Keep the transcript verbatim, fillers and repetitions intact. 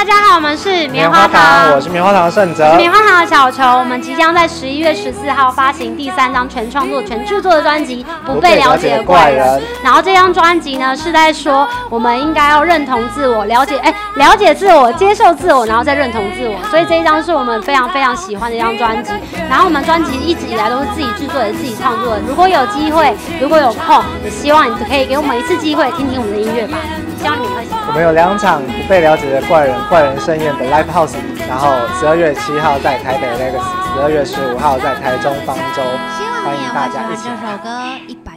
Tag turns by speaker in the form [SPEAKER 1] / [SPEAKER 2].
[SPEAKER 1] 大家好，我们是
[SPEAKER 2] 棉花糖，我是棉花糖的盛哲，
[SPEAKER 1] 棉花糖的小球。我们即将在十一月十四号发行第三张全创作、全制作的专辑《不被了解的怪人》。然后这张专辑呢是在说，我们应该要认同自我，了解哎，了解自我，接受自我，然后再认同自我。所以这一张是我们非常非常喜欢的一张专辑。然后我们专辑一直以来都是自己制作的、自己创作的。如果有机会，如果有空，也希望你可以给我们一次机会，听听我们的音乐吧。希望你们会喜欢。
[SPEAKER 2] 我们有两场不被了解的怪人怪人盛宴的 Live House， 然后十二月七号在台北 Legacy， 十二月十五号在台中方舟，欢迎大家一起来。
[SPEAKER 3] 这首歌一百。